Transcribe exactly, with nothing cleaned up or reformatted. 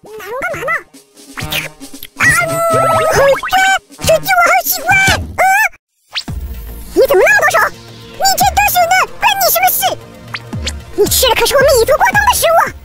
拿龙干嘛呢？啊，好酸，这鸡我好喜欢。啊，你怎么那么多手？你这东西呢，关你什么事？你吃的可是我们蚁族过冬的食物。